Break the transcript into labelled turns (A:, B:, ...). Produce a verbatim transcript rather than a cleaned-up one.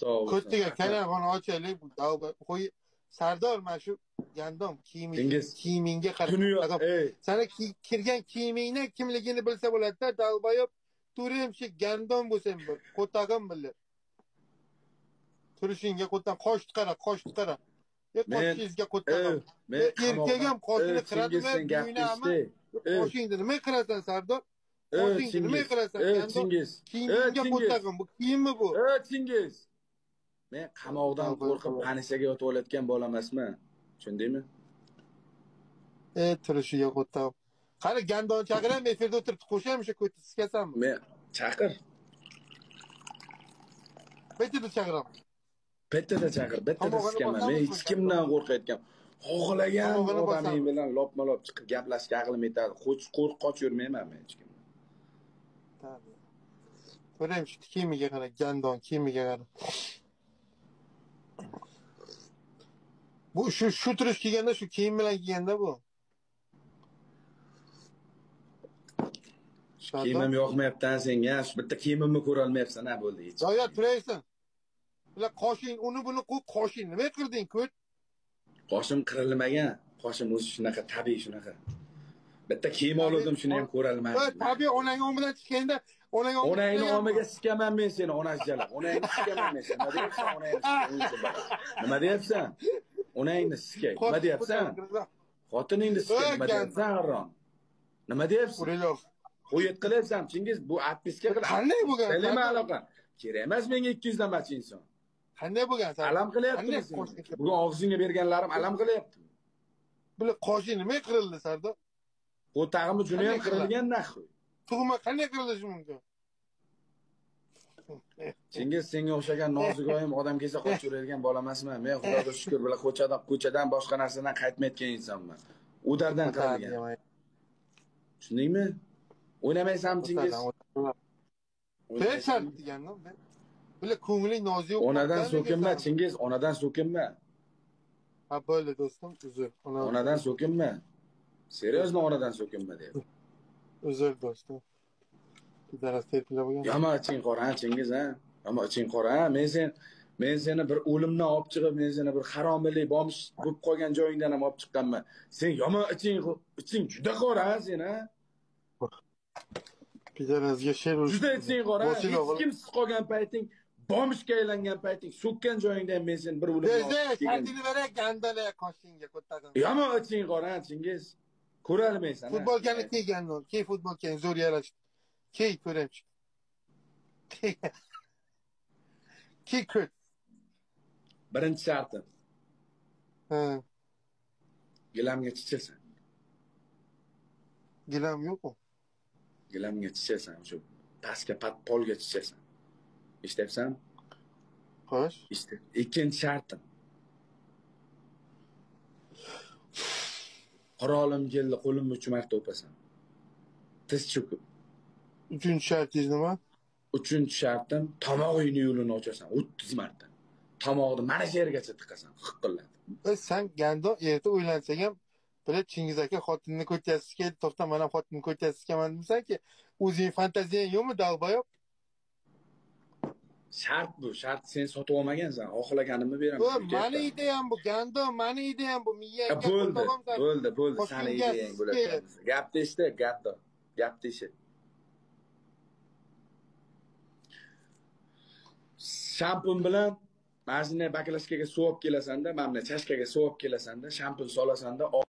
A: sog' bo'lsin.
B: Ko'ttiga kanalxon ochaylik. Qo'y Sardor, mana shu gandom kiyiming kiyimingga qarab. Sana kirgan kiyimingni kimligini bilsa bo'ladi-da, dalboyob turimchi gandom bo'lsam bir, qo'tag'im bilir. Turishingga qo'tdan qo'shni qara, qo'shni qara. E qo'shingizga qo'tag'im. Men erkak ham qo'shini qiradimi, buyinami? Qo'shingni nima qilasan, Sardor? Qo'shingni nima qilasan? Gandom kiyimingga qo'tag'im. Bu kiyimmi bu?
A: Ey Chingiz. Men qamoqdan qo'rqib panishaga yotib olayotgan bola emasman. Tushundingmi?
B: E turishiga qo'tag'im. Qani gandon chaqiram, efirda o'tirib qo'shaymi shu ko'tni siskasanmi?
A: Men chaqir.
B: Bitta chaqiram.
A: Bitta chaqir, bitta siskaman. Men hech kimdan qo'rqayotgan. Xohlagan odaming bilan lopma-lop chiqib gaplashga aqlim yetadi. Qo'rq qoch yurmayman men hech kimdan.
B: Tabii. Ko'raymi shu kiyimiga qara, gandon kiyimiga qara. Bu shu shu turish kelganda, shu kiyim bilan kelganda bu.
A: Kiyimim yoqmayapti senga. Shu bitta kiyimimni ko'ra olmayapsan, ha bo'ldi hech.
B: Yo'q, yo'q, turaysan. Bular qoshing, uni buni qo'y, qoshing. Nima qirding, ko't?
A: Qoshim qirilmagan. Qoshim o'zi shunaqa tabiiy shunaqa. Bitta kiyim oldim, shuni ham ko'ra olmadim.
B: Tabiiy onang omidan chiqqanda, onang omidan.
A: Onangni omiga sikaman men seni, onasi jalab. Onangni sikaman men seni. Nima deyapsan, onangni? Nima deyapsan? Onangni sikay. Nima deyapsan? Xotiningni sikay. Nima deyapsan, Harron? Nima deyapsan? Qo'yib qilyapsan, Chingiz, bu atpiska qil.
B: Qanday bo'lgan?
A: Nima aloqa? Kerak emas menga ikki yuz damachi inson.
B: Qanday bo'lgan?
A: Alam qilyaptimi sen? Bugun og'zingga berganlarim alam qilyapti.
B: Bular qoshi nima qirildi, Sardor?
A: Qo'tag'imni juni ham qirilgan naxoy.
B: Tug'ma qanday qirilishi mumkin?
A: Chingiz, senga o'xshagan nozigoyim odam kelsa qochib yuradigan bola emasman. Men Xudoga shukr, bular ko'chadan, ko'chadan boshqa narsadan qaytmayotgan insonman. U dardan qirilgan. Tushundingmi? O'ynamaysanmi, Chingiz?
B: Pechal degandim men. Bular ko'ngling nozik.
A: Onadan so'kinma, Chingiz, onadan so'kinma.
B: Ha, bo'ldi do'stim, uzr.
A: Onadan so'kinma. Seriozmi onadan so'kinma deyapti.
B: Uzr do'stim. Daras terpilib bo'lgan.
A: Yama iching qora, Chingiz, ha? Yama iching qora, ha? Men sen men seni bir o'limdan olib chiqib, men seni bir haromlik bomish bo'lib qolgan joyingdan ham olib chiqqanman. Sen yama iching, iching juda qora, ha, sen, ha?
B: Pidarazga sher urib.
A: Juda iching qora, hech kimsiz qolgan payting, bomishga aylangan payting, so'kkan joyingdan men sen bir o'limdan olib chiqqan.
B: Desa, shadini beray, gandala qoshingga qo'tag'im.
A: Yama iching qora, Chingiz. Ko'ra olmaysan.
B: Futbolkani kiygandim. Key futbolkani zo'r yarashdi. Key ko'ramchi. Key ko't.
A: Birinchi shartim.
B: Ha.
A: Gilamga chichasan.
B: Gilam yo'q-ku.
A: Gilamga chichasan, shu pastga pat polga chichasan. Eshityapsanmi?
B: Xo'sh.
A: Ishte. Ikkinchi shartim. Qo'rolim keldi, qo'limni uch marta o'pasan. Tiz cho'kib.
B: Uchinchi shartingiz nima?
A: Uchinchi shartim, tomog'ingni yo'lini ochasan o'ttiz marta. Tomoqni mana shu yergacha tiqasan, hiqillatib.
B: Sen gando erta o'ylansang ham, bir Chingiz aka xotinni ko'chasiz keldi, to'xta, men ham xotinni ko'chasiz kelman desanki, o'zing fantaziyang yo'qmi, dalboyob?
A: Shart bu, shart sen sotib olmagansan, xohlaganimni beraman.
B: Bu meni ideyam bu, gando, meni ideyam bu, miyangga
A: bo'ldi, bo'ldi, bo'ldi, seni ideyang bo'ladi. Gapni eshit, gando, gapni eshit. Shampun bilan majina baklashkaga suv olib kelasanda, mana chashkaga suv olib kelasanda, shampun solasanda